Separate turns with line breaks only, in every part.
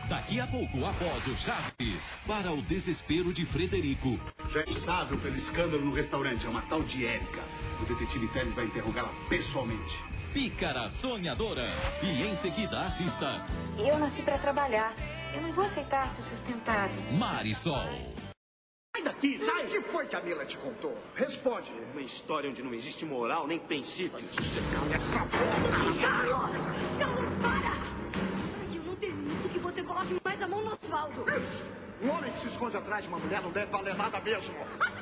Daqui a pouco, após o Chaves, para o desespero de Frederico.
Já é sábio pelo escândalo no restaurante, é uma tal de Érica. O detetive Teles vai interrogá-la pessoalmente.
Pícara sonhadora. E em seguida assista.
Eu nasci pra trabalhar. Eu não vou aceitar ser sustentada.
Marisol.
Sai daqui, sai!
O que foi que a Mila te contou? Responde.
Uma história onde não existe moral nem princípios.
Carlos, para! Eu não permito que você coloque mais a mão no asfalto.
Um homem que se esconde atrás de uma mulher não deve valer nada mesmo.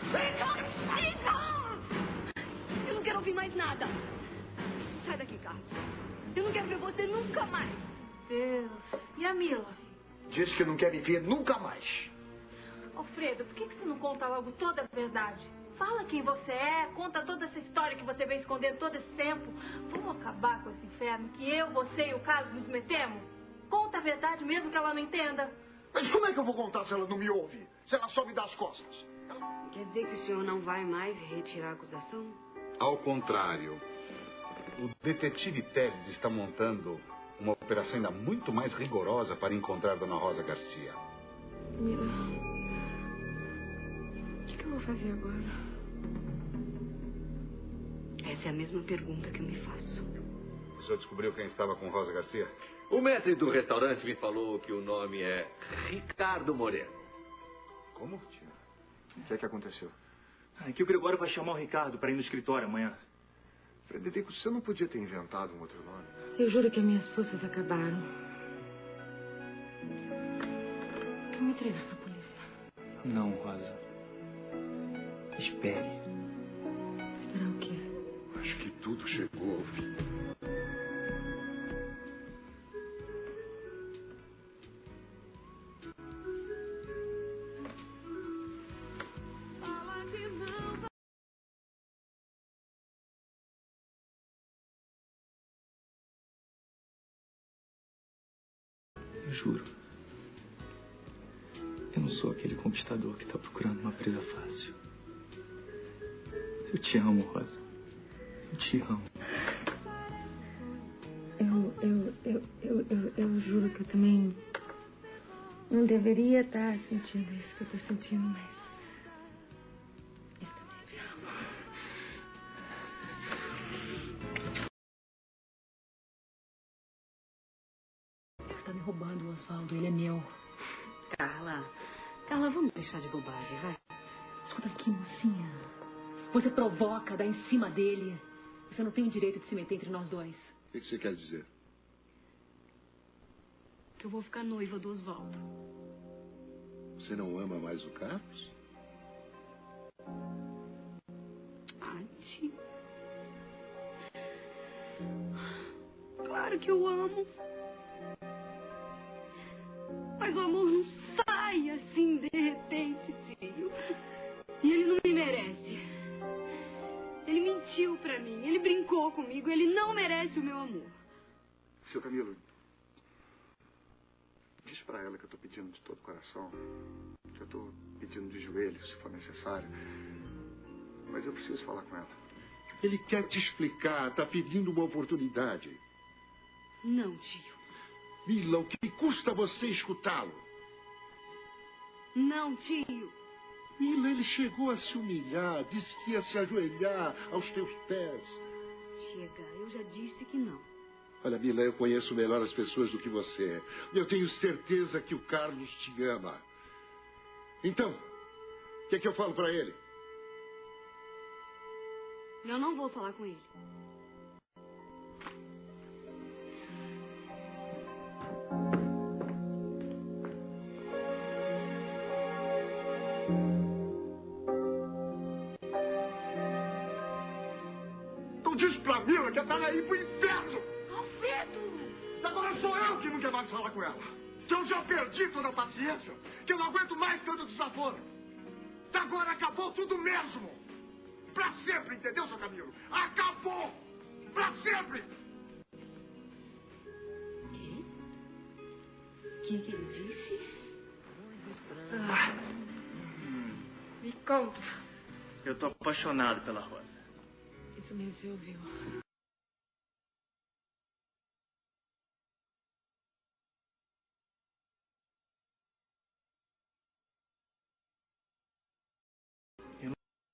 Eu não quero ouvir mais nada. Sai daqui, Carlos. Eu não quero ver você nunca mais. Deus. E a Mila?
Diz que não quer me ver nunca mais.
Alfredo, por que você não conta logo toda a verdade? Fala quem você é, conta toda essa história que você vem escondendo todo esse tempo. Vamos acabar com esse inferno que eu, você e o Carlos nos metemos? Conta a verdade mesmo que ela não entenda.
Mas como é que eu vou contar se ela não me ouve? Se ela só me dá as costas?
Quer dizer que o senhor não vai mais retirar a acusação?
Ao contrário, o detetive Teles está montando uma operação ainda muito mais rigorosa para encontrar Dona Rosa Garcia.
Mila, o que eu vou fazer agora? Essa é a mesma pergunta que eu me faço.
O senhor descobriu quem estava com Rosa Garcia?
O maître do restaurante me falou que o nome é Ricardo Moreno.
Como?
O que é que aconteceu?
É que o Gregório vai chamar o Ricardo para ir no escritório amanhã.
Frederico, você não podia ter inventado um outro nome?
Eu juro que as minhas forças acabaram. Quer me entregar pra polícia?
Não, Rosa. Espere.
Esperar o quê?
Acho que tudo chegou ao fim.
Eu juro. Eu não sou aquele conquistador que está procurando uma presa fácil. Eu te amo, Rosa. Eu te amo.
Eu juro que eu também não deveria estar sentindo isso que eu tô sentindo, mas eu também te amo. Você tá me roubando, Osvaldo. Ele é meu. Carla, vamos deixar de bobagem, vai. Escuta aqui, mocinha. Você provoca, dá em cima dele. Você não tem o direito de se meter entre nós dois.
O que você quer dizer?
Que eu vou ficar noiva do Osvaldo.
Você não ama mais o Carlos?
Ai, tio. Claro que eu amo. Mas o amor não sai assim de repente, tio. E ele não me merece. Ele mentiu pra mim, ele brincou comigo, ele não merece o meu amor.
Seu Camilo, diz pra ela que eu tô pedindo de todo o coração. Que eu tô pedindo de joelhos, se for necessário. Mas eu preciso falar com ela.
Ele quer te explicar, tá pedindo uma oportunidade.
Não, tio.
Mila, o que custa você escutá-lo?
Não, tio.
Mila, ele chegou a se humilhar, disse que ia se ajoelhar aos teus pés.
Chega, eu já disse que não.
Olha, Mila, eu conheço melhor as pessoas do que você. Eu tenho certeza que o Carlos te ama. Então, o que é que eu falo pra ele?
Eu não vou falar com ele.
Então diz pra Mila que ela tá aí pro inferno!
Alfredo!
Agora sou eu que não quero mais falar com ela. Que eu já perdi toda a paciência. Que eu não aguento mais tanto desaforo. Agora acabou tudo mesmo. Pra sempre, entendeu, seu Camilo? Acabou! Pra sempre!
O que ele disse?
Me conta.
Eu tô apaixonado pela Rosa.
Isso mesmo, você ouviu.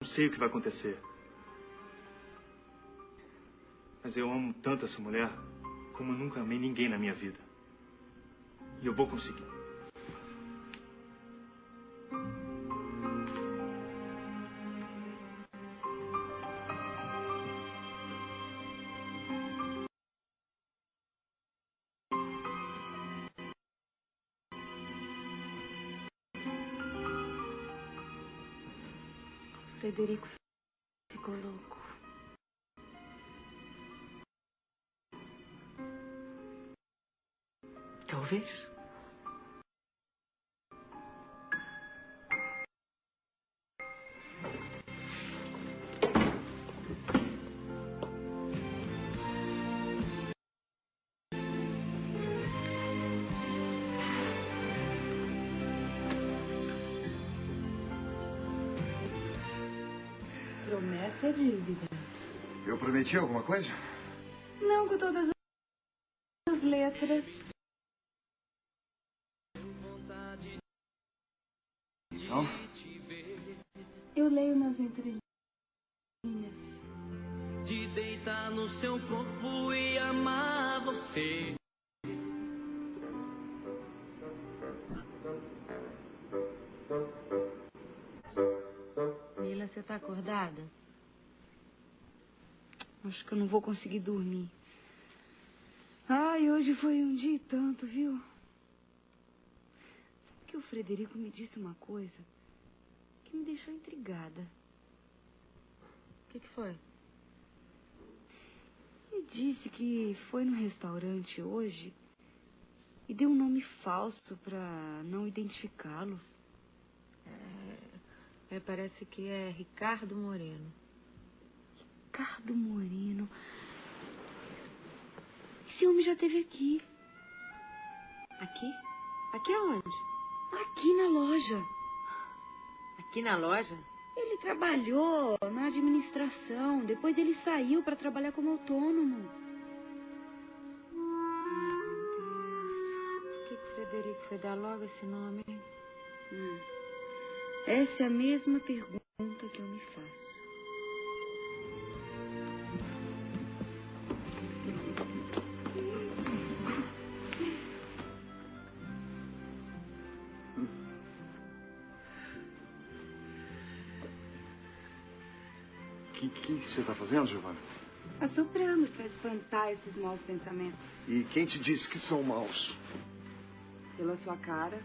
Não sei o que vai acontecer. Mas eu amo tanto essa mulher como eu nunca amei ninguém na minha vida. E eu vou conseguir.
Frederico ficou louco.
Talvez.
Promessa é dívida.
Eu prometi alguma coisa?
Não com todas as letras.
Não?
Eu leio nas entrelinhas.
De deitar no seu corpo e amar você.
Mila, você tá acordada? Acho que eu não vou conseguir dormir. Ai, hoje foi um dia e tanto, viu? Sabe que o Frederico me disse uma coisa que me deixou intrigada.
O que foi?
Ele disse que foi no restaurante hoje e deu um nome falso pra não identificá-lo.
Parece que é Ricardo Moreno.
Ricardo Moreno. Esse homem já esteve aqui.
Aqui? Aqui aonde?
Aqui na loja.
Aqui na loja?
Ele trabalhou na administração. Depois ele saiu para trabalhar como autônomo.
Meu Deus. Por que o Frederico foi dar logo esse nome?
Essa é a mesma pergunta que eu me faço.
O que você está fazendo, Giovana?
Assoprando para espantar esses maus pensamentos.
E quem te disse que são maus?
Pela sua cara.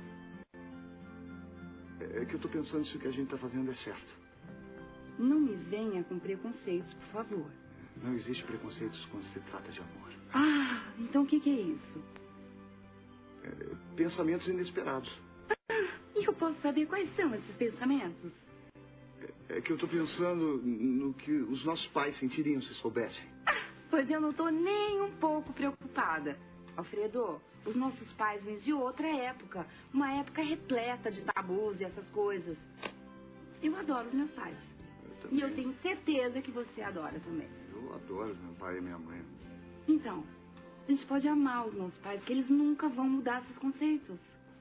É que eu tô pensando se o que a gente tá fazendo é certo.
Não me venha com preconceitos, por favor.
Não existe preconceitos quando se trata de amor.
Ah, então o que é isso?
Pensamentos inesperados.
E eu posso saber quais são esses pensamentos?
É que eu tô pensando no que os nossos pais sentiriam se soubessem.
Pois eu não tô nem um pouco preocupada. Alfredo, os nossos pais vêm de outra época. Uma época repleta de tabus e essas coisas. Eu adoro os meus pais. E eu tenho certeza que você adora também.
Eu adoro meu pai e minha mãe.
Então, a gente pode amar os nossos pais, que eles nunca vão mudar seus conceitos.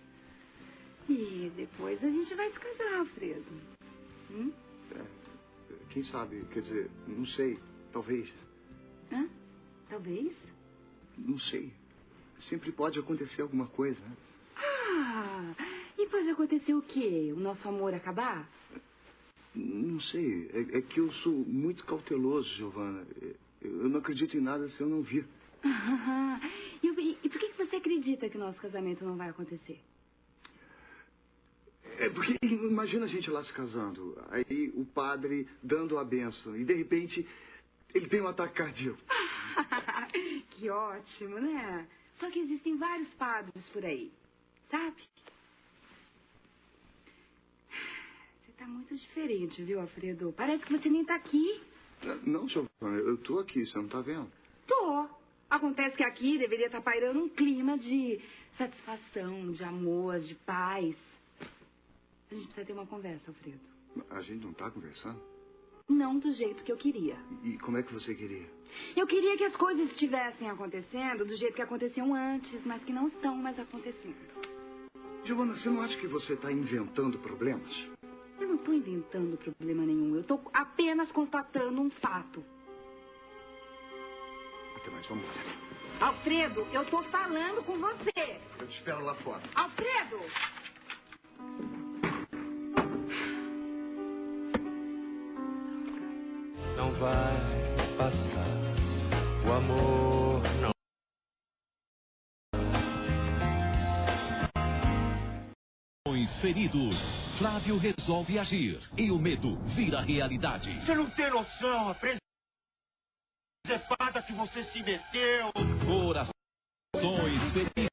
E depois a gente vai se casar, Alfredo.
Quem sabe, quer dizer, não sei, talvez.
Hã? Talvez?
Não sei. Sempre pode acontecer alguma coisa, né?
Ah, e pode acontecer o quê? O nosso amor acabar?
Não sei. É que eu sou muito cauteloso, Giovana. Eu não acredito em nada se eu não vir.
E por que você acredita que o nosso casamento não vai acontecer?
É porque imagina a gente lá se casando. Aí o padre dando a bênção. E de repente ele tem um ataque cardíaco.
Que ótimo, né? Só que existem vários padres por aí. Sabe? Você tá muito diferente, viu, Alfredo? Parece que você nem tá aqui.
Não, Giovana, eu tô aqui, você não tá vendo?
Tô. Acontece que aqui deveria estar pairando um clima de satisfação, de amor, de paz. A gente precisa ter uma conversa, Alfredo.
A gente não tá conversando?
Não do jeito que eu queria.
E como é que você queria?
Eu queria que as coisas estivessem acontecendo do jeito que aconteciam antes, mas que não estão mais acontecendo.
Giovana, você não acha que você está inventando problemas?
Eu não estou inventando problema nenhum. Eu estou apenas constatando um fato.
Até mais, vamos embora.
Alfredo, eu estou falando com você.
Eu te espero lá fora.
Alfredo!
Não vai passar. O amor não.
Feridos. Flávio resolve agir e o medo vira realidade.
Você não tem noção, a presepada que você se meteu.
Corações felizes.